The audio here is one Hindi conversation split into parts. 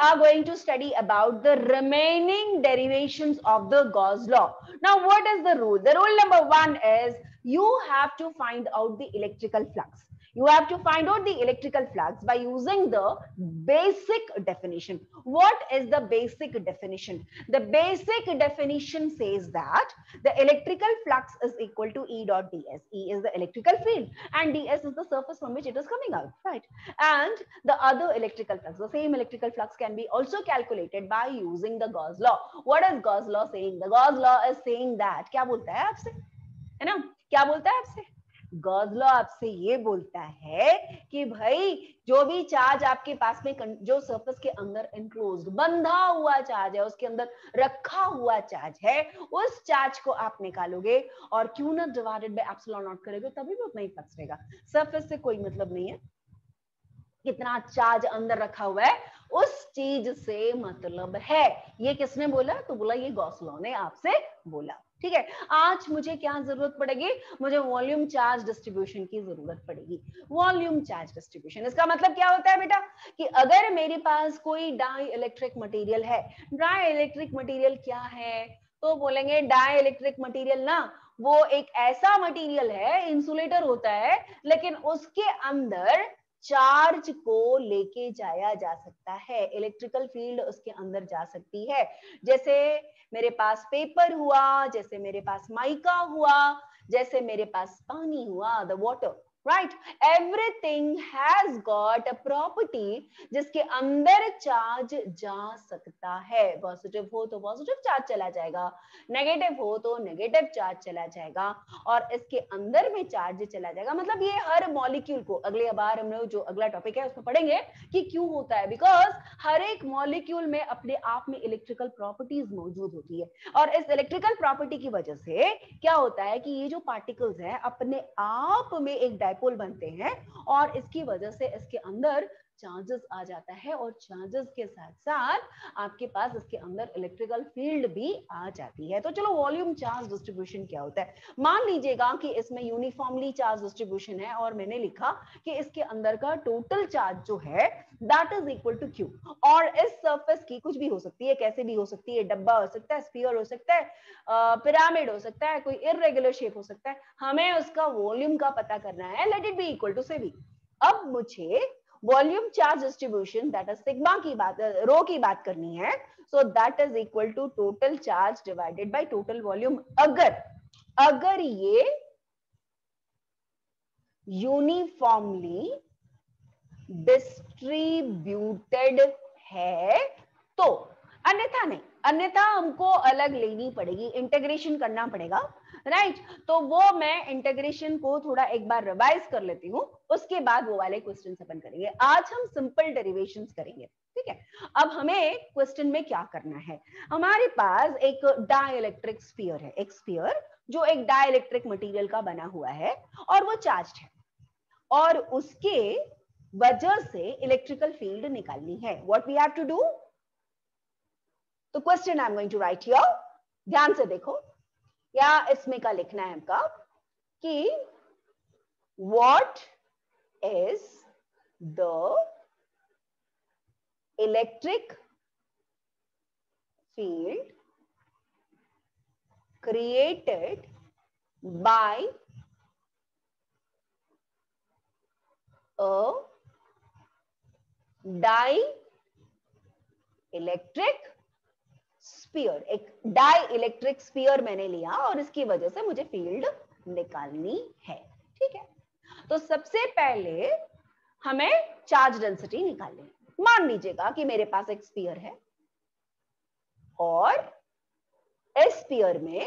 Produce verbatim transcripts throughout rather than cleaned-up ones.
are going to study about the remaining derivations of the Gauss law. Now, what is the rule? The rule number one is you have to find out the electrical flux. You have to find out the electrical flux by using the basic definition. What is the basic definition? The basic definition says that the electrical flux is equal to E dot ds. E is the electrical field and ds is the surface from which it is coming out, right? And the other electrical flux, the same electrical flux can be also calculated by using the Gauss law. What is Gauss law saying? The Gauss law is saying that, क्या बोलता है आपसे, है ना, क्या बोलता है आपसे? गॉस लॉ आपसे ये बोलता है कि भाई जो भी चार्ज आपके पास में, जो सरफेस के अंदर एनक्लोज्ड बंधा हुआ चार्ज है, उसके अंदर रखा हुआ चार्ज है, उस चार्ज को आप निकालोगे और Q naught divided by epsilon naught करोगे तभी भी उतना ही फ्लक्स रहेगा. सरफेस से कोई मतलब नहीं है, कितना चार्ज अंदर रखा हुआ है उस चीज से मतलब है. ये किसने बोला? तो बोला ये गॉस लॉ ने आपसे बोला. ठीक है, आज मुझे क्या जरूरत पड़ेगी? मुझे वॉल्यूम चार्ज डिस्ट्रीब्यूशन की जरूरत पड़ेगी. वॉल्यूम चार्ज डिस्ट्रीब्यूशन, इसका मतलब क्या होता है बेटा कि अगर मेरे पास कोई डाई इलेक्ट्रिक मटेरियल है, डाई इलेक्ट्रिक मटेरियल क्या है? तो बोलेंगे डाई इलेक्ट्रिक मटेरियल ना वो एक ऐसा मटेरियल है, इंसुलेटर होता है, लेकिन उसके अंदर चार्ज को लेके जाया जा सकता है, इलेक्ट्रिकल फील्ड उसके अंदर जा सकती है. जैसे मेरे पास पेपर हुआ, जैसे मेरे पास माइका हुआ, जैसे मेरे पास पानी हुआ, the water, right? Everything has got a property जिसके अंदर चार्ज जा सकता है. पॉजिटिव हो तो पॉजिटिव चार्ज चला जाएगा, नेगेटिव हो तो नेगेटिव चार्ज चला जाएगा, और इसके अंदर में चार्ज चला जाएगा. मतलब ये हर मॉलिक्यूल को, अगले बार हम लोग जो अगला टॉपिक है उसमें पढ़ेंगे कि क्यों होता है. बिकॉज हर एक मॉलिक्यूल में अपने आप में इलेक्ट्रिकल प्रॉपर्टीज मौजूद होती है, और इस इलेक्ट्रिकल प्रॉपर्टी की वजह से क्या होता है कि ये जो पार्टिकल्स हैं अपने आप में एक डायपोल बनते हैं, और इसकी वजह से इसके अंदर चार्जेस आ जाता है, और चार्जेस के साथ साथ आपके पास इसके अंदर इलेक्ट्रिकल फील्ड भी आ जाती है. तो चलो वॉल्यूम चार्ज डिस्ट्रीब्यूशन क्या होता है. मान लीजिएगा कि इसमें यूनिफॉर्मली चार्ज डिस्ट्रीब्यूशन है, और मैंने लिखा कि इसके अंदर का टोटल चार्ज जो है that is equal to Q, और इस सरफेस की कुछ भी हो सकती है, कैसे भी हो सकती है, डब्बा हो सकता है, स्फीयर हो सकता है, पिरामिड हो सकता है, कोई इररेगुलर शेप हो सकता है, हमें उसका वॉल्यूम का पता करना है. Let it be equal to से भी. अब मुझे volume charge distribution that is sigma की बात, रो की बात करनी है. So that is equal to total charge divided by total volume. अगर अगर ये यूनिफॉर्मली डिस्ट्रीब्यूटेड है तो, अन्यथा नहीं, अन्यथा हमको अलग लेनी पड़ेगी, इंटीग्रेशन करना पड़ेगा, राइट right? तो वो मैं इंटीग्रेशन को थोड़ा एक बार रिवाइज कर लेती हूँ, उसके बाद वो वाले क्वेश्चन अपन करेंगे. आज हम सिंपल डेरिवेशंस करेंगे. ठीक है, अब हमें क्वेश्चन में क्या करना है, हमारे पास एक डाइलेक्ट्रिक स्फीयर है, एक स्फीयर जो एक डाइलेक्ट्रिक मटेरियल का बना हुआ है, और वो चार्ज्ड है, और उसके वजह से इलेक्ट्रिकल फील्ड निकालनी है. What we have to do? तो question I am going to write here, ध्यान से देखो, या इसमें का लिखना है आपका कि what is the electric field created by a dielectric sphere. एक डाई इलेक्ट्रिक स्फीयर मैंने लिया, और इसकी वजह से मुझे फील्ड निकालनी है. ठीक है, तो सबसे पहले हमें चार्ज डेंसिटी निकालनी है. मान लीजिएगा कि मेरे पास एक स्फीयर है, और इस स्फीयर में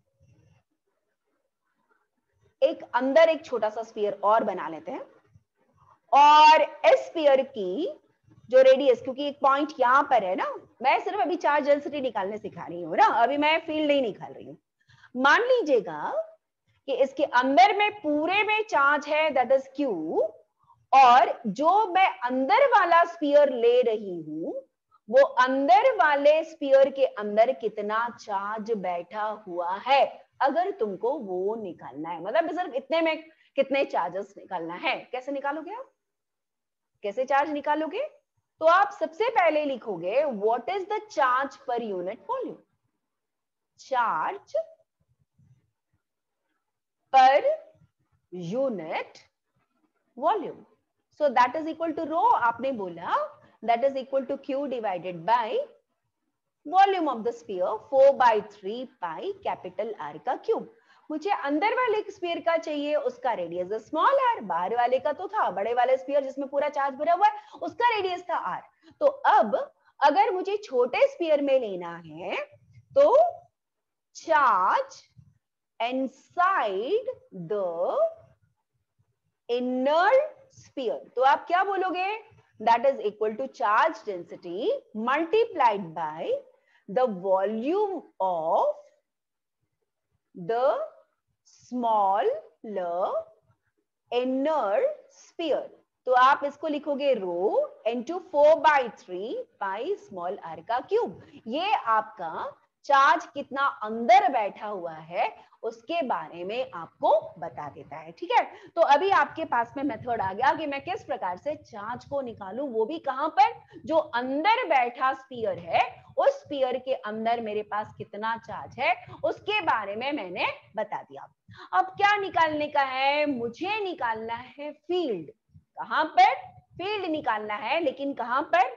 एक अंदर एक छोटा सा स्फीयर और बना लेते हैं, और इस स्फीयर की जो रेडियस, क्योंकि एक पॉइंट यहां पर है ना, मैं सिर्फ अभी चार्ज डेंसिटी निकालने सिखा रही हूँ ना, अभी मैं फील्ड नहीं निकाल रही हूँ. मान लीजिएगा कि इसके अंदर में पूरे में चार्ज है दैट इज क्यू, और जो मैं अंदर वाला स्फीयर ले रही हूं वो अंदर वाले स्फीयर के अंदर कितना चार्ज बैठा हुआ है, अगर तुमको वो निकालना है. मतलब सिर्फ इतने में कितने चार्जेस निकालना है. कैसे निकालोगे आप? कैसे चार्ज निकालोगे? तो आप सबसे पहले लिखोगे what is the charge per unit volume, charge per unit volume, so that is equal to rho, आपने बोला that is equal to Q divided by volume of the sphere four by three pi capital R का क्यूब। मुझे अंदर वाले स्फीयर का चाहिए, उसका रेडियस स्मॉल आर, बाहर वाले का तो था बड़े वाले स्फीयर जिसमें पूरा चार्ज भरा हुआ है उसका रेडियस था आर। तो अब अगर मुझे छोटे स्फीयर में लेना है तो charge inside the inner sphere, तो आप क्या बोलोगे, that is equal to charge density multiplied by the volume of the smaller inner sphere। तो आप इसको लिखोगे rho into four by three pi small R का क्यूब। ये आपका चार्ज कितना अंदर बैठा हुआ है उसके बारे में आपको बता देता है। ठीक है, तो अभी आपके पास में मेथड आ गया कि मैं किस प्रकार से चार्ज को निकालूं, वो भी कहां पर, जो अंदर बैठा स्फीयर है उस स्फीयर के अंदर मेरे पास कितना चार्ज है उसके बारे में मैंने बता दिया। अब क्या निकालने का है, मुझे निकालना है फील्ड। कहां पर फील्ड निकालना है, लेकिन कहां पर,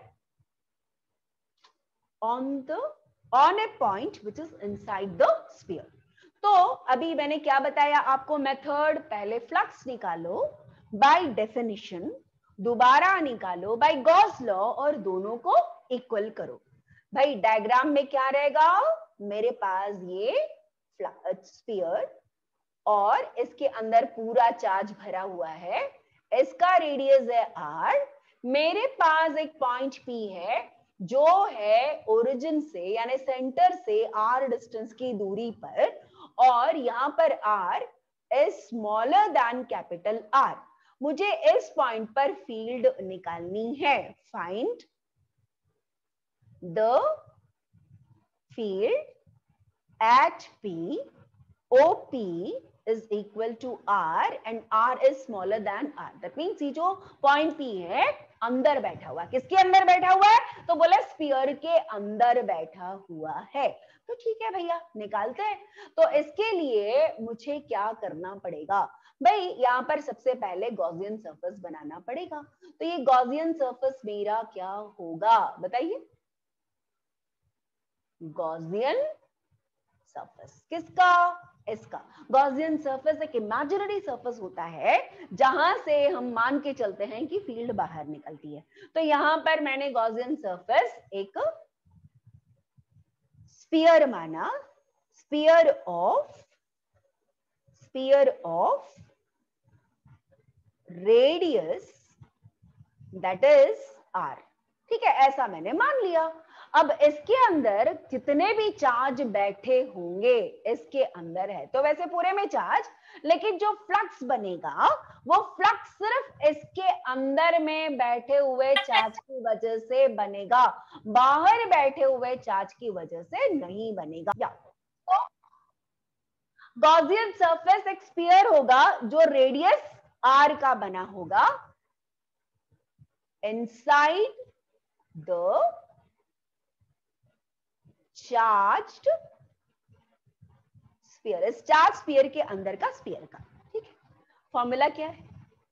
on the on a point which is inside the sphere. तो अभी मैंने क्या बताया आपको मेथड, पहले फ्लक्स निकालो बाय डेफिनेशन, दोबारा निकालो बाय गॉस लॉ और दोनों को इक्वल करो। भाई डायग्राम में क्या रहेगा, मेरे पास ये स्फीयर और इसके अंदर पूरा चार्ज भरा हुआ है, इसका रेडियस है आर, मेरे पास एक पॉइंट पी है जो है ओरिजिन से यानी सेंटर से आर डिस्टेंस की दूरी पर, और यहां पर R is smaller than capital R. मुझे इस पॉइंट पर फील्ड निकालनी है, find the field at P, O P is equal to R and R is smaller than R. That means ये जो point P है अंदर बैठा हुआ, किसके अंदर बैठा हुआ है, तो बोला स्फीयर के अंदर बैठा हुआ है। तो ठीक है भैया निकालते हैं। तो इसके लिए मुझे क्या करना पड़ेगा, भाई यहाँ पर सबसे पहले गॉसियन सरफेस बनाना पड़ेगा। तो ये गॉसियन सरफेस मेरा क्या होगा बताइए, गॉसियन सरफेस किसका, इसका। गॉसियन सरफेस एक इमेजिनरी सरफेस होता है जहां से हम मान के चलते हैं कि फील्ड बाहर निकलती है। तो यहां पर मैंने गॉसियन सरफेस एक स्फीयर माना, sphere of sphere of radius that is R. ठीक है, ऐसा मैंने मान लिया। अब इसके अंदर जितने भी चार्ज बैठे होंगे इसके अंदर है, तो वैसे पूरे में चार्ज, लेकिन जो फ्लक्स बनेगा वो फ्लक्स सिर्फ इसके अंदर में बैठे हुए चार्ज की वजह से बनेगा, बाहर बैठे हुए चार्ज की वजह से नहीं बनेगा। या तो गॉसियन सरफेस एक स्फीयर होगा जो रेडियस आर का बना होगा, इनसाइड द चार्ज्ड स्फीयर, इस चार्ज स्फीयर के अंदर का स्फीयर का। ठीक है, फॉर्मूला क्या है,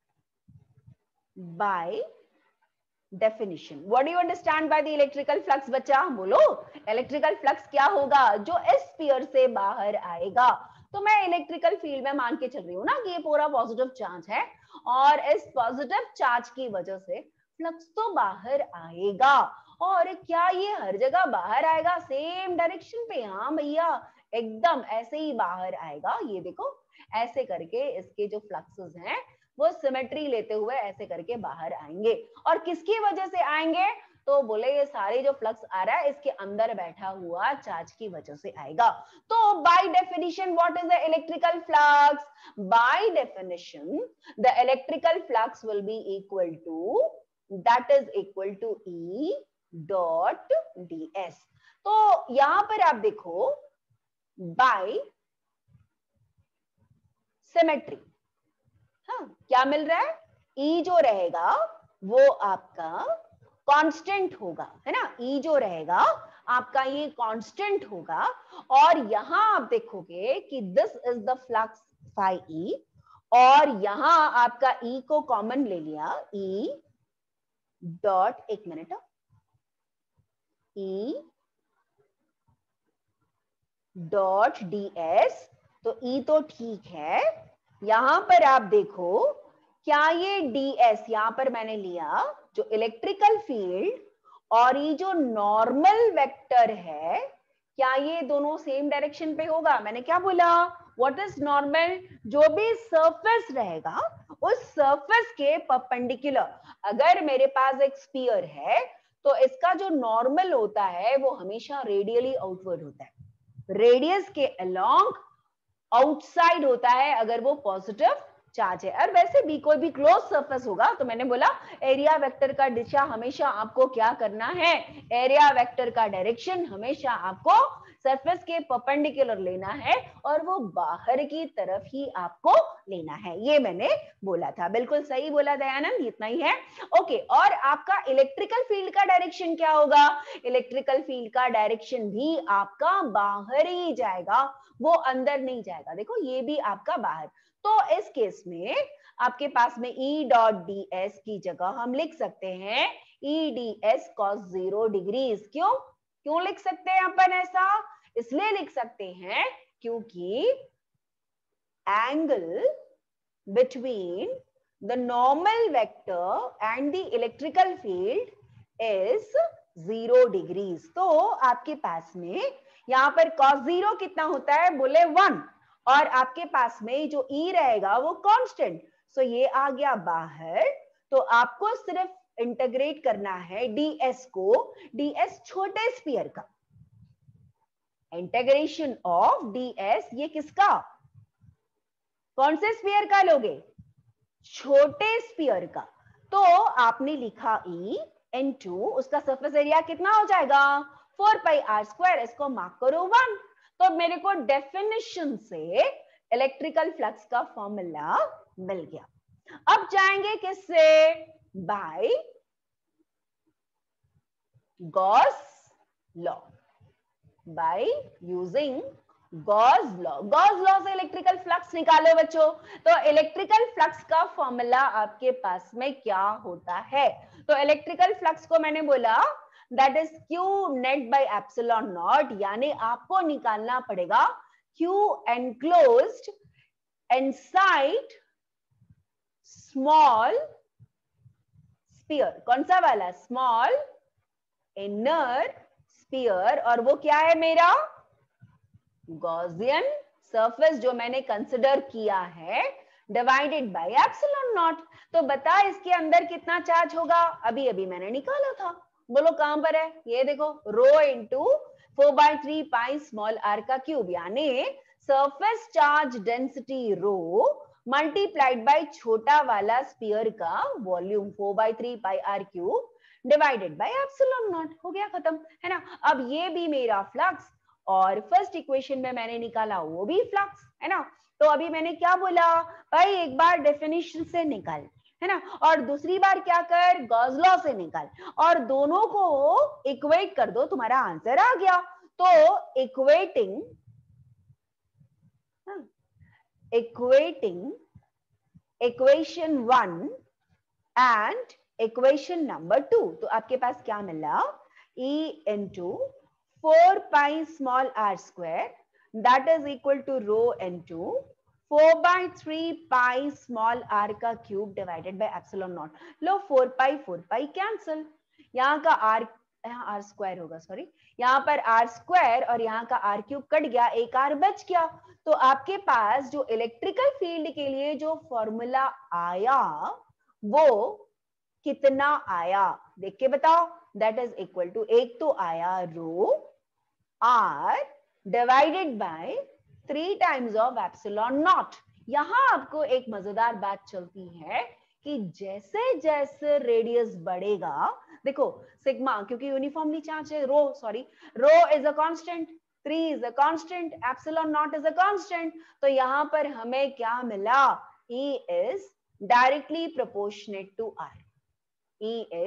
by definition. What do you understand by the electrical flux बच्चा, बोलो इलेक्ट्रिकल फ्लक्स क्या होगा, जो इस स्फीयर से बाहर आएगा। तो मैं इलेक्ट्रिकल फील्ड में मान के चल रही हूँ ना कि ये पूरा पॉजिटिव चार्ज है और इस पॉजिटिव चार्ज की वजह से फ्लक्स तो बाहर आएगा। और क्या ये हर जगह बाहर आएगा सेम डायरेक्शन पे, हाँ भैया एकदम ऐसे ही बाहर आएगा। ये देखो ऐसे करके इसके जो फ्लक्सेस हैं वो सिमेट्री लेते हुए ऐसे करके बाहर आएंगे। और किसकी वजह से आएंगे, तो बोले ये सारे जो फ्लक्स आ रहा है इसके अंदर बैठा हुआ चार्ज की वजह से आएगा। तो by definition what is the electrical flux, by definition the electrical flux will be equal to, that is equal to E dot D S. तो यहां पर आप देखो बाय सिमेट्री, हाँ क्या मिल रहा है, ई जो रहेगा वो आपका कांस्टेंट होगा, है ना, ई जो रहेगा आपका ये कांस्टेंट होगा। और यहां आप देखोगे कि this is the flux phi E, और यहां आपका ई को कॉमन ले लिया, ई डॉट, एक minute, E dot D S, तो ई तो ठीक है, यहां पर आप देखो क्या ये ds यहां पर मैंने लिया जो इलेक्ट्रिकल फील्ड और ये जो नॉर्मल वेक्टर है, क्या ये दोनों सेम डायरेक्शन पे होगा? मैंने क्या बोला, व्हाट इज नॉर्मल? जो भी सरफेस रहेगा उस सरफेस के परपेंडिकुलर, अगर मेरे पास एक स्फीयर है तो इसका जो नॉर्मल होता है वो हमेशा रेडियली आउटवर्ड होता है, रेडियस के अलोंग आउटसाइड होता है अगर वो पॉजिटिव चार्ज है। और वैसे भी कोई भी क्लोज सरफेस होगा तो मैंने बोला एरिया वेक्टर का दिशा हमेशा आपको क्या करना है, एरिया वेक्टर का डायरेक्शन हमेशा आपको सरफेस के परपेंडिकुलर लेना है और वो बाहर की तरफ ही आपको लेना है, ये मैंने बोला था। बिल्कुल सही बोला दयानंद, इतना ही है। ओके, और आपका इलेक्ट्रिकल फील्ड का डायरेक्शन क्या होगा? इलेक्ट्रिकल फील्ड का डायरेक्शन भी आपका बाहर ही जाएगा, वो अंदर नहीं जाएगा। देखो ये भी आपका बाहर, तो इस केस में आपके पास में E डॉट डी एस की जगह हम लिख सकते हैं E D S cos zero degrees. क्यों क्यों लिख सकते हैं अपन ऐसा? इसलिए लिख सकते हैं क्योंकि angle between the normal vector and the electrical field is zero degrees. तो आपके पास में यहाँ पर कॉस जीरो कितना होता है? बोले वन, और आपके पास में जो ई रहेगा वो कांस्टेंट, सो ये आ गया बाहर। तो आपको सिर्फ इंटीग्रेट करना है ds को, ds छोटे स्फीयर का, इंटीग्रेशन ऑफ ds, ये किसका, कौन से स्फीयर का लोगे? छोटे स्फीयर का। तो आपने लिखा E इनटू उसका सरफेस एरिया कितना हो जाएगा? फोर पाई आर स्क्वायर, इसको मार्क करो वन। तो मेरे को डेफिनेशन से इलेक्ट्रिकल फ्लक्स का फॉर्मूला मिल गया। अब जाएंगे किससे? By Gauss law, by using Gauss law. Gauss law से इलेक्ट्रिकल फ्लक्स निकालो बच्चों। तो इलेक्ट्रिकल फ्लक्स का फॉर्मूला आपके पास में क्या होता है? तो इलेक्ट्रिकल फ्लक्स को मैंने बोला that is Q net by epsilon naught, यानी आपको निकालना पड़ेगा Q enclosed inside small sphere. कौन सा वाला? स्मॉल इनर स्फीयर, और वो क्या है मेरा? गॉसियन सरफेस जो मैंने कंसिडर किया है, डिवाइडेड बाय एप्सिलॉन नॉट। तो बता इसके अंदर कितना चार्ज होगा? अभी अभी मैंने निकाला था, बोलो कहां पर है? ये देखो, rho into four by three pi small R का क्यूब, यानी surface charge density rho multiplied by छोटा वाला स्फीयर का volume four by three pi R cube divided by epsilon naught. हो गया खत्म, है ना। अब ये भी मेरा फ्लक्स, और फर्स्ट इक्वेशन में मैंने निकाला वो भी फ्लक्स, है ना। तो अभी मैंने क्या बोला भाई, एक बार डेफिनेशन से निकाल, है ना, और दूसरी बार क्या कर, गॉस लॉ से निकाल, और दोनों को इक्वेट कर दो, तुम्हारा आंसर आ गया। तो equating equating equation one and equation number two, तो आपके पास क्या मिला? E into four pi small r square that is equal to rho into four by three pi small r का cube divided by epsilon naught. लो four pi four pi cancel, यहाँ का r, यहाँ r स्क्वायर होगा, सॉरी, यहाँ पर r स्क्वायर और यहाँ का r क्यूब कट गया, एक r बच गया। तो आपके पास जो इलेक्ट्रिकल फील्ड के लिए जो फॉर्मूला आया वो कितना आया? देख के बताओ। दैट इज इक्वल टू, एक तो आया rho r divided by three times of epsilon naught. यहां आपको एक मजेदार बात चलती है कि जैसे जैसे रेडियस बढ़ेगा, देखो सिग्मा क्योंकि यूनिफॉर्मली चार्ज है, rho sorry rho is a constant, three is a constant, epsilon naught is a constant. तो यहां पर हमें क्या मिला? E is directly proportionate to R. E is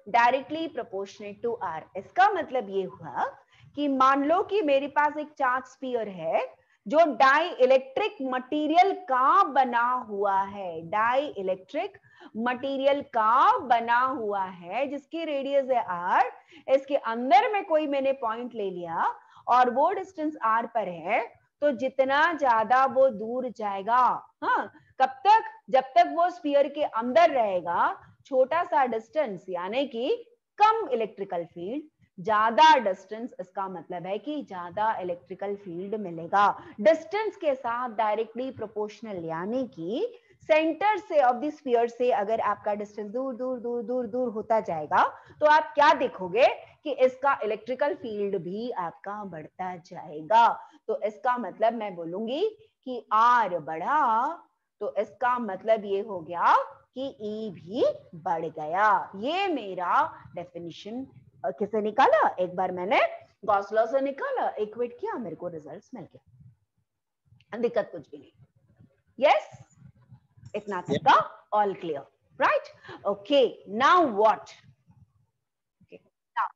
directly proportionate to R. इसका मतलब ये हुआ कि मान लो कि मेरे पास एक चार्ज स्फीयर है जो डाई इलेक्ट्रिक मटीरियल का बना हुआ है, डाई इलेक्ट्रिक मटीरियल का बना हुआ है, जिसकी रेडियस है आर। इसके अंदर में कोई मैंने पॉइंट ले लिया और वो डिस्टेंस आर पर है, तो जितना ज्यादा वो दूर जाएगा, हाँ, कब तक, जब तक वो स्फीयर के अंदर रहेगा, छोटा सा डिस्टेंस यानी कि कम इलेक्ट्रिकल फील्ड, ज्यादा डिस्टेंस इसका मतलब है कि ज्यादा इलेक्ट्रिकल फील्ड मिलेगा। डिस्टेंस के साथ डायरेक्टली प्रोपोर्शनल, यानी कि सेंटर से ऑफ द स्फीयर से अगर आपका डिस्टेंस दूर दूर दूर दूर दूर होता जाएगा, तो आप क्या देखोगे कि इसका इलेक्ट्रिकल फील्ड भी आपका बढ़ता जाएगा। तो इसका मतलब मैं बोलूंगी कि आर बढ़ा, तो इसका मतलब ये हो गया कि ई भी बढ़ गया। ये मेरा डेफिनेशन किसे निकाला, एक बार मैंने गॉस लॉ से निकाला, इक्वेट किया, मेरे को रिजल्ट्स मिल गया, दिक्कत कुछ भी नहीं। यस, इतना तक का all clear, right? Okay, now what? Okay, now,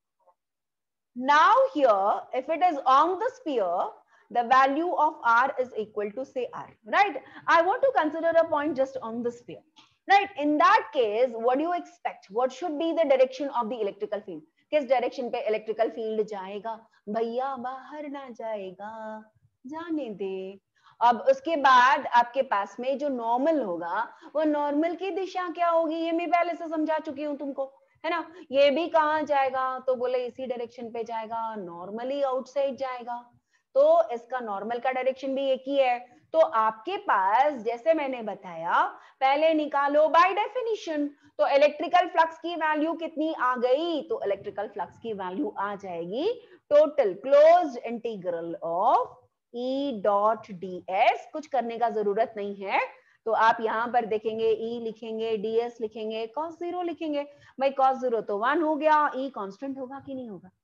now here, if it is on the sphere, the value of r is equal to say r, right? I want to consider a point just on the sphere, right? In that case, what do you expect? What should be the direction of the electrical field? किस डायरेक्शन पे इलेक्ट्रिकल फील्ड जाएगा? भैया बाहर ना जाएगा, जाने दे। अब उसके बाद आपके पास में जो नॉर्मल होगा, वो नॉर्मल की दिशा क्या होगी, ये मैं पहले से समझा चुकी हूँ तुमको, है ना? ये भी कहाँ जाएगा, तो बोले इसी डायरेक्शन पे जाएगा, नॉर्मली आउटसाइड जाएगा। तो इसका नॉर्मल का डायरेक्शन भी एक ही है। तो आपके पास, जैसे मैंने बताया, पहले निकालो बाय डेफिनेशन, तो इलेक्ट्रिकल फ्लक्स की वैल्यू कितनी आ गई, तो इलेक्ट्रिकल फ्लक्स की वैल्यू आ जाएगी total closed integral of E dot D S. कुछ करने का जरूरत नहीं है, तो आप यहां पर देखेंगे ई लिखेंगे, ds लिखेंगे, cos जीरो लिखेंगे। भाई cos जीरो तो वन हो गया, ई कांस्टेंट होगा कि नहीं होगा?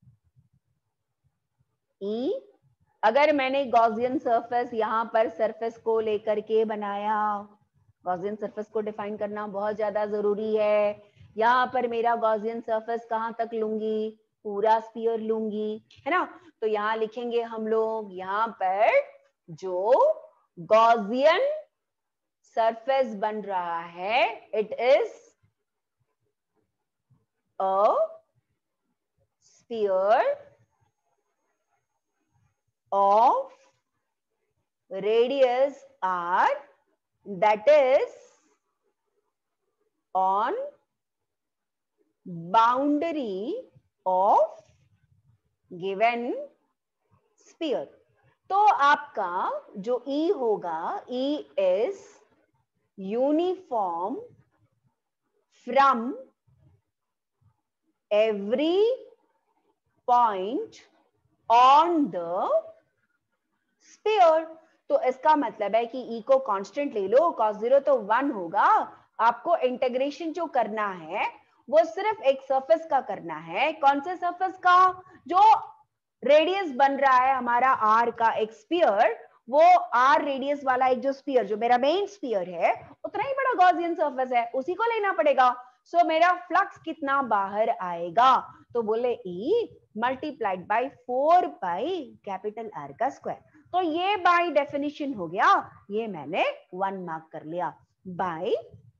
ई, अगर मैंने गॉसियन सरफेस यहां पर सरफेस को लेकर के बनाया, गॉसियन सरफेस को डिफाइन करना बहुत ज्यादा जरूरी है। यहाँ पर मेरा गॉसियन सरफेस कहां तक लूंगी, पूरा स्फीयर लूंगी, है ना? तो यहाँ लिखेंगे हम लोग, यहाँ पर जो गॉसियन सरफेस बन रहा है, it is a sphere of radius r, that is on boundary of given sphere। तो आपका जो E होगा, E is uniform from every point on the sphere. तो इसका मतलब है कि ई को कांस्टेंट ले लो, cos जीरो तो वन होगा। आपको इंटीग्रेशन जो करना है वो सिर्फ एक सरफेस का करना है। कौन से सरफेस का? जो रेडियस बन रहा है हमारा आर का एक स्फीयर, वो आर रेडियस वाला एक जो स्फीयर, जो मेरा मेन स्फीयर है, उतना ही बड़ा गॉसियन सरफेस है, उसी को लेना पड़ेगा। सो so, मेरा फ्लक्स कितना बाहर आएगा, तो बोले E multiplied by four by capital R का स्क्वायर। तो ये बाय डेफिनेशन हो गया, ये मैंने वन मार्क कर लिया। बाय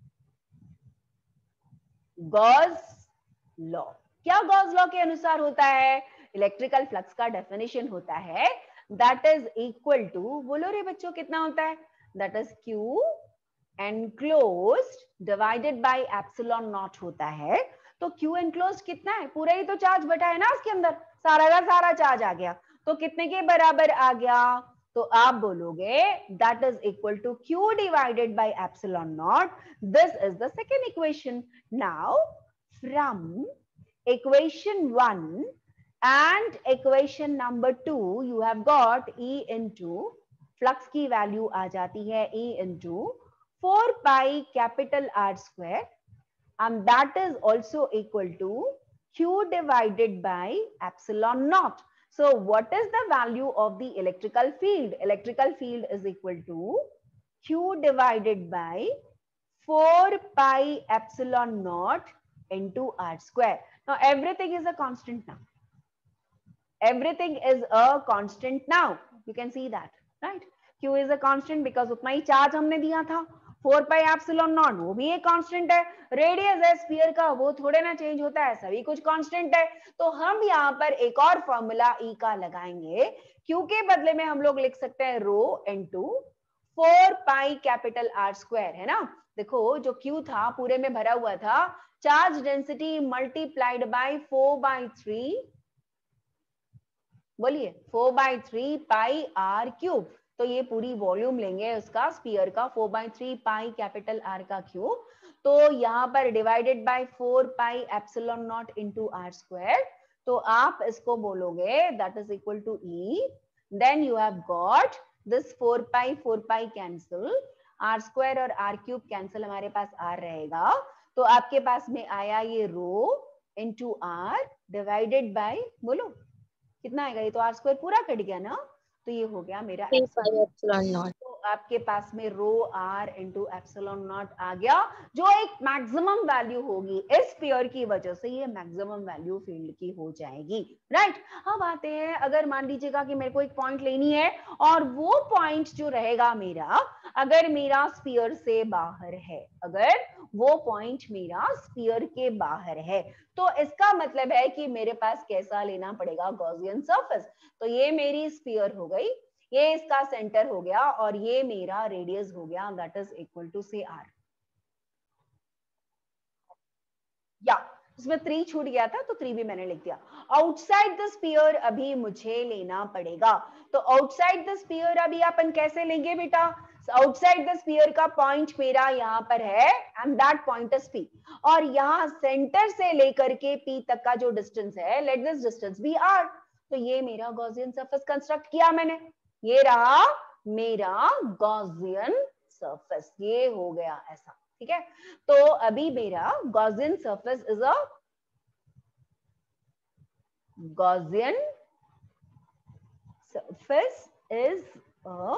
गॉस लॉ, क्या गॉस लॉ के अनुसार होता है? इलेक्ट्रिकल फ्लक्स का डेफिनेशन होता है दैट इज इक्वल टू, बोलो रे बच्चों कितना होता है? That is Q enclosed divided by epsilon naught होता है। तो क्यू एनक्लोज्ड कितना है? पूरा ही तो चार्ज बैठा है ना उसके अंदर, सारा का सारा चार्ज आ गया, तो कितने के बराबर आ गया? तो आप बोलोगे that is equal to Q divided by epsilon naught. This is the second equation. Now from equation one and equation number two, you have got E into flux की वैल्यू आ जाती है E into four pi capital R square, and that is also equal to Q divided by epsilon naught. So what is the value of the electrical field? Electrical field is equal to Q divided by four pi epsilon naught into r square. Now everything is a constant now. Everything is a constant now. You can see that, right? Q is a constant because उतना ही चार्ज हमने दिया था. फोर पाई एप्सिलॉन नॉट वो भी एक कांस्टेंट है. रेडियस है स्फीयर का, वो थोड़े ना चेंज होता है, सभी कुछ कांस्टेंट है. तो हम यहाँ पर एक और फॉर्मूला E का लगाएंगे. Q के बदले में हम लोग लिख सकते हैं rho into four pi capital R square, है ना. देखो जो Q था पूरे में भरा हुआ था, charge density multiplied by four by three, बोलिए four by three pi R cube. तो ये पूरी वॉल्यूम लेंगे उसका स्फीयर का, four by three pi capital R का क्यूब. तो यहाँ पर divided by four pi epsilon naught into R square. तो आप इसको बोलोगे that is equal to E. Then you have got this four pi four pi cancel, R square और आर क्यूब कैंसिल, हमारे पास आर रहेगा. तो आपके पास में आया ये rho into R divided by, बोलो कितना आएगा, ये तो आर स्क्वायर पूरा कट गया ना, तो ये हो गया मेरा एप्सिलॉन नॉट. तो आपके पास में rho R into epsilon naught आ गया, जो एक मैक्सिमम वैल्यू होगी इस स्फीयर की वजह से, ये मैक्सिमम वैल्यू फील्ड की हो जाएगी, राइट. अब आते हैं, अगर मान लीजिएगा कि मेरे को एक पॉइंट लेनी है और वो पॉइंट जो रहेगा मेरा, अगर मेरा स्फीयर से बाहर है, अगर वो पॉइंट मेरा स्फीयर के बाहर है, तो इसका मतलब है कि मेरे पास कैसा लेना पड़ेगा, गॉसियन सरफेस. तो ये मेरी स्फीयर हो गई, ये इसका सेंटर हो गया और ये मेरा रेडियस हो गया, that is equal to say R. या इसमें थ्री छूट गया था तो थ्री भी मैंने लिख दिया. आउटसाइड द स्फीयर अभी मुझे लेना पड़ेगा. तो आउटसाइड द स्फीयर अभी अपन कैसे लेंगे बेटा, आउटसाइड द स्फीयर का पॉइंट मेरा यहाँ पर है and that point is P. और यहाँ सेंटर से लेकर के P तक का जो डिस्टेंस है, let this distance be R. तो ये मेरा गॉसियन सरफेस कंस्ट्रक्ट किया मैंने, ये रहा मेरा गॉसियन सरफेस, ये हो गया ऐसा, ठीक है. तो अभी मेरा Gaussian surface is a Gaussian surface is a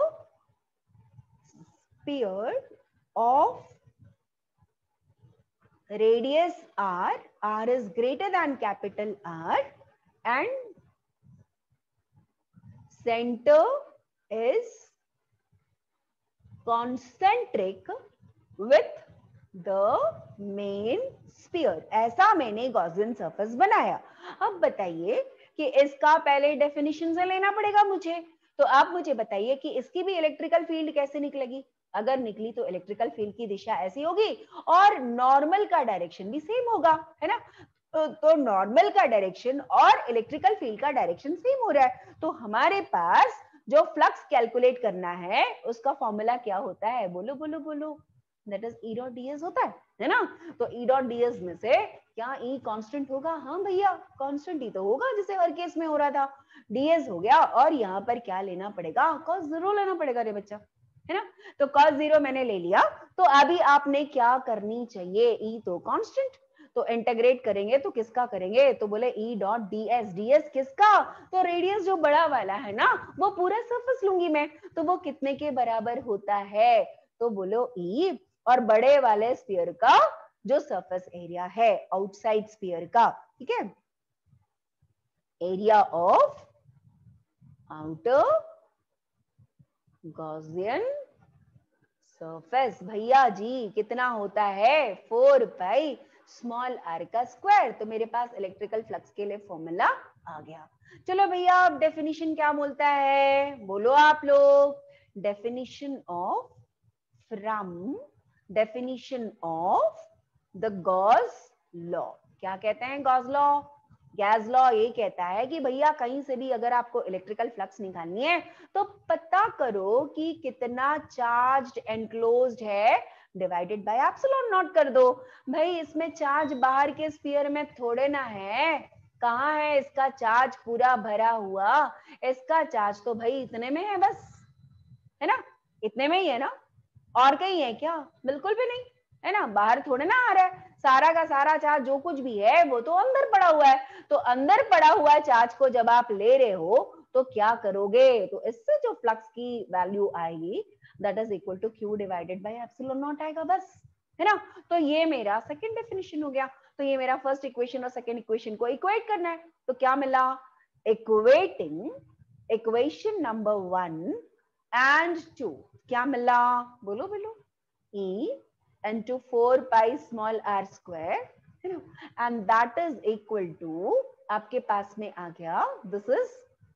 sphere of radius r, r is greater than capital R, and center is concentric with the main sphere. ऐसा मैंने गॉसियन सरफेस बनाया. अब बताइए कि इसका पहले डेफिनेशन से लेना पड़ेगा मुझे. तो आप मुझे बताइए कि इसकी भी इलेक्ट्रिकल फील्ड कैसे निकलेगी. अगर निकली तो इलेक्ट्रिकल फील्ड की दिशा ऐसी होगी और नॉर्मल का डायरेक्शन भी सेम होगा, है ना. तो, तो नॉर्मल का डायरेक्शन और इलेक्ट्रिकल फील्ड का डायरेक्शन सेम हो रहा है. तो हमारे पास जो फ्लक्स कैलकुलेट करना है उसका फॉर्मूला क्या होता है, बोलो बोलो बोलो, that is E dot D S होता है, है ना. तो ई डॉट डी एस में से क्या ई कांस्टेंट होगा, हाँ भैया कांस्टेंट ही तो होगा जिसे हर केस में हो रहा था. डीएस हो गया और यहाँ पर क्या लेना पड़ेगा, कॉस जीरो लेना पड़ेगा रे बच्चा, है ना. तो कॉस जीरो मैंने ले लिया. तो अभी आपने क्या करनी चाहिए, ई तो कांस्टेंट, तो इंटीग्रेट करेंगे तो किसका करेंगे, तो बोले E dot D S. D S किसका, तो रेडियस जो बड़ा वाला है ना वो पूरा सरफेस लूंगी मैं. तो वो कितने के बराबर होता है, तो बोलो ई, और बड़े वाले स्फीयर का जो सरफेस एरिया है आउटसाइड स्फीयर का, ठीक है, area of outer Gaussian surface. भैया जी कितना होता है, फोर पाई स्मॉल आर का स्क्वायर. तो मेरे पास इलेक्ट्रिकल फ्लक्स के लिए फॉर्मूला आ गया. चलो भैया अब डेफिनेशन क्या बोलता है, बोलो आप लोग. Definition of from definition of the Gauss law. क्या कहते हैं गॉस लॉ, गैस लॉ ये कहता है कि भैया कहीं से भी अगर आपको इलेक्ट्रिकल फ्लक्स निकालनी है तो पता करो कि कितना चार्ज्ड एनक्लोज्ड है, डिवाइडेड बाय एप्सिलॉन नॉट कर दो. भाई इसमें चार्ज बाहर के स्फीयर में थोड़े ना है, कहाँ है इसका चार्ज पूरा भरा हुआ, इसका चार्ज तो भाई इतने में है बस, है ना, इतने में ही है ना, और कहीं है क्या, बिल्कुल भी नहीं, है ना. बाहर थोड़े ना आ रहा है, सारा का सारा चार्ज जो कुछ भी है वो तो अंदर पड़ा हुआ है. तो अंदर पड़ा हुआ चार्ज को जब आप ले रहे हो तो क्या करोगे, तो इससे जो फ्लक्स की वैल्यू आएगी that is equal to Q divided by epsilon naught आएगा बस, है ना। तो ये मेरा सेकंड डेफिनेशन हो गया। तो ये मेरा फर्स्ट इक्वेशन और सेकंड इक्वेशन को इक्वेट करना है। तो क्या मिला, equating equation number one and two, क्या मिला, बोलो बोलो, E into four pi small r square, है ना, and that is equal to, आपके पास में आ गया, this is,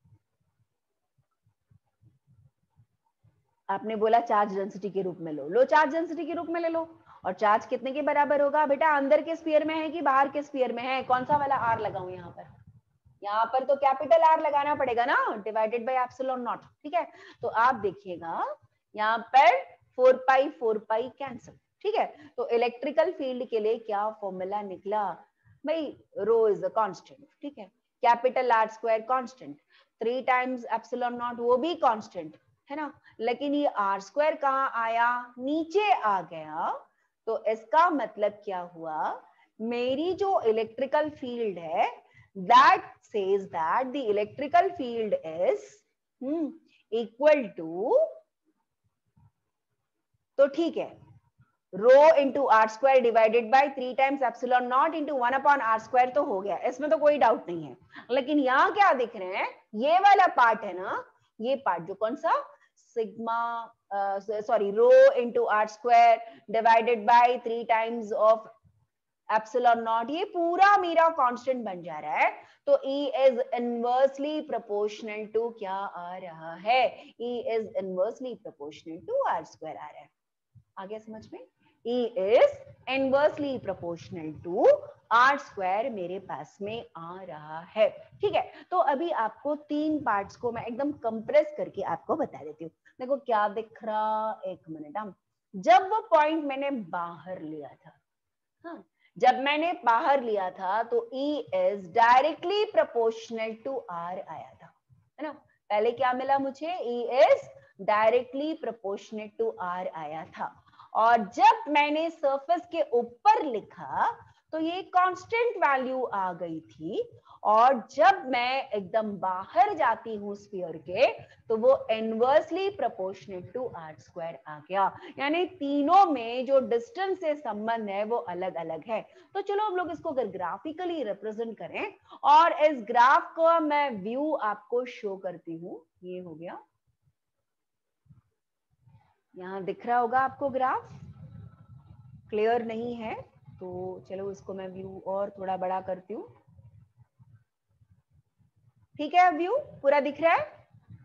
आपने बोला चार्ज डेंसिटी के रूप में लो, लो चार्ज डेंसिटी के रूप में ले लो। और चार्ज कितने के बराबर होगा बेटा, अंदर के स्फीयर में है कि बाहर के स्फीयर में है, कौन सा वाला आर लगाऊं यहाँ पर, यहाँ पर तो कैपिटल आर लगाना पड़ेगा ना, डिवाइडेड बाय एप्सिलॉन नॉट, ठीक है। तो आप देखिएगा यहाँ पर four pi four pi cancel, ठीक है। तो इलेक्ट्रिकल फील्ड के लिए क्या फॉर्मूला निकला भाई, रो इज अ कांस्टेंट, ठीक है, capital R square constant, three times epsilon naught वो भी कांस्टेंट, है ना। लेकिन ये आर स्क्वायर कहाँ आया, नीचे आ गया। तो इसका मतलब क्या हुआ, मेरी जो इलेक्ट्रिकल फील्ड है that says that the electrical field is hmm, equal to, तो ठीक है, rho into R square divided by three times epsilon naught into one upon R square, तो हो गया, इसमें तो कोई डाउट नहीं है। लेकिन यहाँ क्या दिख रहे हैं, ये वाला पार्ट है ना, ये पार्ट जो कौन सा, sigma sorry rho into R square divided by three times of epsilon naught, ये पूरा मेरा कांस्टेंट बन जा रहा है। तो E is inversely proportional to क्या आ रहा है, E is inversely proportional to R square आ रहा है। आ गया समझ में, E is inversely proportional to R square मेरे पास में आ रहा है, ठीक है। तो अभी आपको तीन पार्ट्स को मैं एकदम कंप्रेस करके आपको बता देती हूँ। देखो क्या दिख रहा, एक मिनट, हम जब वो पॉइंट मैंने बाहर लिया था, हाँ, जब मैंने बाहर लिया था तो E is directly proportional to R आया था, है ना। पहले क्या मिला मुझे, E is directly proportional to R आया था। और जब मैंने सरफेस के ऊपर लिखा तो ये कांस्टेंट वैल्यू आ गई थी। और जब मैं एकदम बाहर जाती हूँ स्फीयर के, तो वो inversely proportional to R square आ गया। यानी तीनों में जो डिस्टेंस से संबंध है वो अलग अलग है। तो चलो हम लोग इसको अगर ग्राफिकली रिप्रेजेंट करें, और इस ग्राफ को मैं व्यू आपको शो करती हूँ। ये हो गया, यहाँ दिख रहा होगा आपको ग्राफ, क्लियर नहीं है तो चलो इसको मैं व्यू और थोड़ा बड़ा करती हूँ, ठीक है। व्यू पूरा दिख रहा है,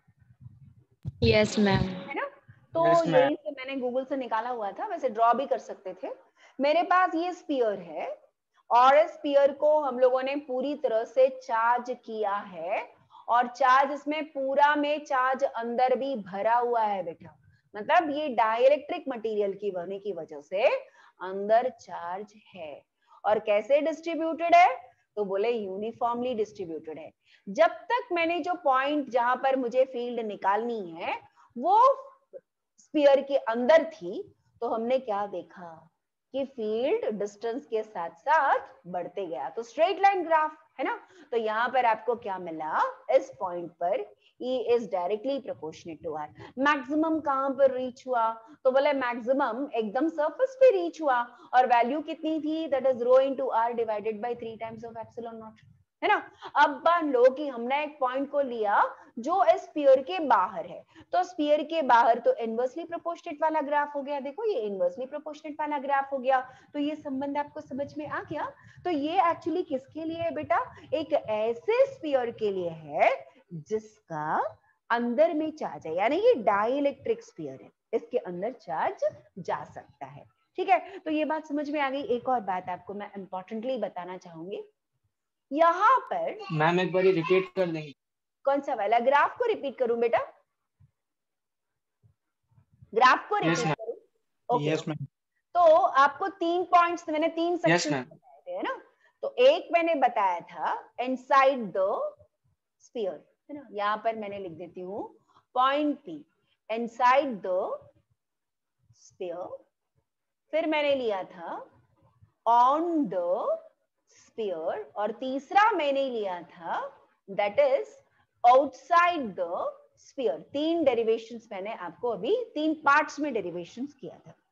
यस मैम, है ना। तो Yes, ma'am. यही से मैंने गूगल से निकाला हुआ था, वैसे ड्रॉ भी कर सकते थे। मेरे पास ये स्पीयर है और इस स्पीयर को हम लोगों ने पूरी तरह से चार्ज किया है, और चार्ज इसमें पूरा में चार्ज अंदर भी भरा हुआ है बेटा। मतलब ये डाइलेक्ट्रिक मटेरियल की होने की वजह से अंदर चार्ज है। और कैसे डिस्ट्रीब्यूटेड है, तो बोले यूनिफॉर्मली डिस्ट्रीब्यूटेड है। जब तक मैंने जो पॉइंट जहां पर मुझे फील्ड निकालनी है वो स्फीयर के अंदर थी, तो हमने क्या देखा कि फील्ड डिस्टेंस के साथ साथ बढ़ते गया। तो स्ट्रेट लाइन ग्राफ है ना। तो यहाँ पर आपको क्या मिला, इस पॉइंट पर E is directly proportionate to R। Maximum कहां पर रीच हुआ, तो बोले मैक्सिमम एकदम सरफेस पे रीच हुआ, और वैल्यू कितनी थी, that is rho into R divided by three times of epsilon naught, है ना। अब मान लो कि हमने एक पॉइंट को लिया जो इस स्फीयर के बाहर है, तो स्फीयर के बाहर तो इनवर्सली प्रोपोर्शनेट वाला ग्राफ हो गया। देखो ये इनवर्सली प्रोपोर्शनेट वाला ग्राफ हो गया। तो ये संबंध आपको समझ में आ गया। तो ये एक्चुअली किसके लिए है बेटा, एक ऐसे स्फीयर के लिए है जिसका अंदर में चार्ज है, यानी ये डाइलेक्ट्रिक स्फीयर है, इसके अंदर चार्ज जा सकता है, ठीक है। तो ये बात समझ में आ गई। एक और बात आपको मैं इंपॉर्टेंटली बताना चाहूंगी, यहाँ पर मैम एक बार रिपीट कर देंगे, कौन सा वाला ग्राफ को रिपीट करूं बेटा, ग्राफ को Yes, रिपीट ma'am. करूं, ओके। Yes, ma'am. तो आपको तीन पॉइंट्स मैंने तीन Yes, सेक्शन ma'am. बताए थे, है ना। तो एक मैंने बताया था इनसाइड द स्फीयर, है ना, यहाँ पर मैंने लिख देती हूँ point P inside the sphere. फिर मैंने लिया था ऑन द स्फीयर, और तीसरा मैंने लिया था that is outside the sphere. तीन डेरिवेशंस मैंने आपको अभी तीन पार्ट्स में डेरिवेशंस किया था।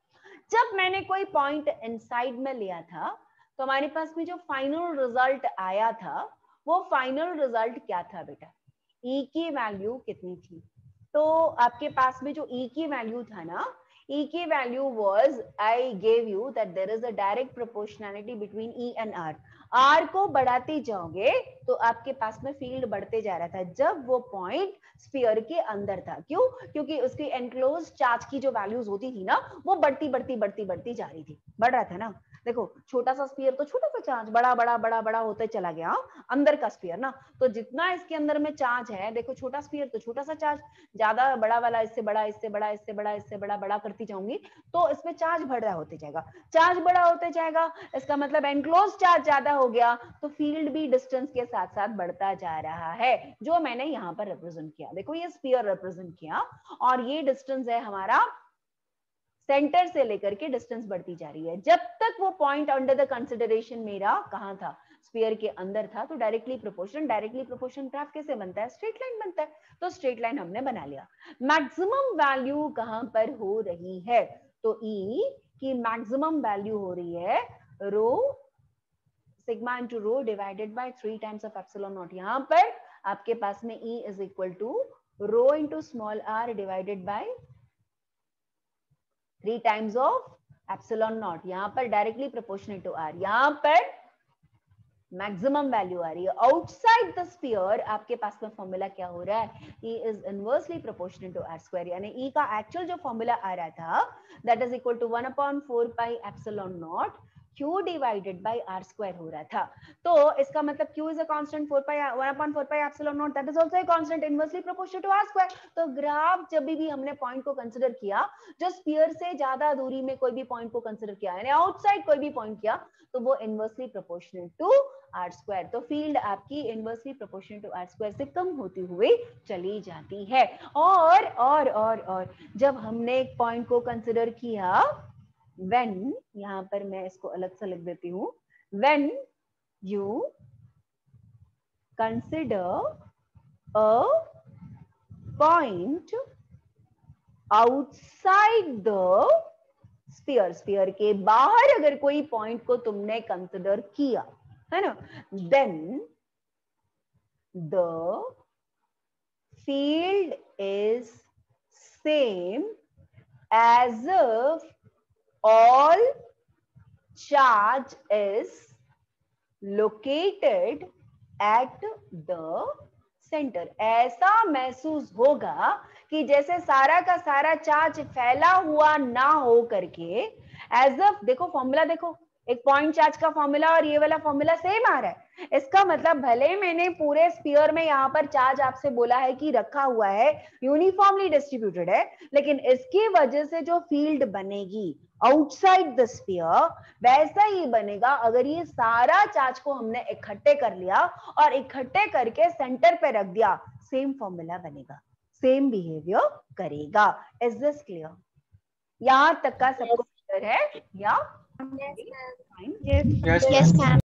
जब मैंने कोई पॉइंट इनसाइड में लिया था तो हमारे पास में जो फाइनल रिजल्ट आया था वो फाइनल रिजल्ट क्या था बेटा, ई की वैल्यू कितनी थी? तो आपके पास में जो ई की वैल्यू था ना, E की value was I gave you that there is a direct proportionality between E and R. R को बढ़ाते जाओगे तो आपके पास में फील्ड बढ़ते जा रहा था जब वो पॉइंट स्फीयर के अंदर था। क्यों? क्योंकि उसकी एनक्लोज चार्ज की जो वैल्यूज होती थी ना वो बढ़ती बढ़ती बढ़ती बढ़ती जा रही थी, बढ़ रहा था ना। देखो छोटा सा स्फीयर तो छोटा सा चार्ज बड़ा बड़ा बड़ा बड़ा होते चला गया, अंदर का स्फीयर ना, तो जितना इसके अंदर में चार्ज है, देखो छोटा स्फीयर तो छोटा सा चार्ज, ज्यादा बड़ा वाला इससे बड़ा इससे बड़ा इससे बड़ा इससे बड़ा बड़ा करती जाऊंगी तो इसमें चार्ज बढ़ा होते जाएगा, चार्ज बड़ा होते जाएगा, इसका मतलब एनक्लोज चार्ज ज्यादा हो गया तो फील्ड भी डिस्टेंस के साथ साथ बढ़ता जा रहा है, जो मैंने यहाँ पर रिप्रेजेंट किया। देखो ये स्फीयर रिप्रेजेंट किया और ये डिस्टेंस है हमारा सेंटर से लेकर के डिस्टेंस बढ़ती जा रही है। जब तक वो पॉइंट अंडर द कंसिडरेशन मेरा कहां था, स्फीयर के अंदर था, तो directly proportion, directly proportion graph कैसे बनता है, स्ट्रेट लाइन बनता है, तो स्ट्रेट लाइन हमने बना लिया। मैक्सिमम वैल्यू कहां पर हो रही है, तो ई की मैक्सिमम वैल्यू हो रही है rho sigma into rho divided by three times of epsilon naught. यहां पर आपके पास में E is equal to rho into small R divided by three times of epsilon naught, यहां पर डायरेक्टली प्रोपोर्शनल टू आर, यहां पर मैक्सिमम वैल्यू आ रही है। आउटसाइड द स्फीयर आपके पास में फॉर्मूला क्या हो रहा है, E is inversely proportional to R square, यानी E का एक्चुअल जो फॉर्मूला आ रहा था that is equal to one upon four pi epsilon naught Q divided by R square हो रहा था। तो इसका मतलब Q is a constant four pi one upon four pi epsilon naught that is also a constant inversely proportional to R square. तो ग्राफ जब भी हमने पॉइंट को कंसीडर किया, जो स्फीयर से ज्यादा दूरी में कोई भी पॉइंट को कंसीडर किया यानी आउटसाइड कोई भी पॉइंट किया तो वो inversely proportional to R square, तो फील्ड आपकी inversely proportional to R square से कम होती हुई चली जाती है। और और और और जब हमने एक पॉइंट को कंसीडर किया when, यहां पर मैं इसको अलग से लिख देती हूं, when you consider a point outside the sphere, sphere के बाहर अगर कोई पॉइंट को तुमने कंसिडर किया है ना, then the field is same as if all charge is located at the center। ऐसा महसूस होगा कि जैसे सारा का सारा चार्ज फैला हुआ ना हो करके, एज अ, देखो फॉर्मूला देखो, एक पॉइंट चार्ज का फॉर्मूला और ये वाला फॉर्मूला सेम आ रहा है। इसका मतलब भले मैंने पूरे स्फीयर में यहाँ पर चार्ज आपसे बोला है कि रखा हुआ है, यूनिफॉर्मली डिस्ट्रीब्यूटेड है, लेकिन इसकी वजह से जो फील्ड बनेगी आउटसाइड द स्फीयर वैसा ही बनेगा अगर ये सारा चार्ज को हमने इकट्ठे कर लिया और इकट्ठे करके सेंटर पे रख दिया, सेम फॉर्मूला बनेगा, सेम बिहेवियर करेगा। Is this clear? यहां तक का सबको क्लियर है या? Yes, ma'am.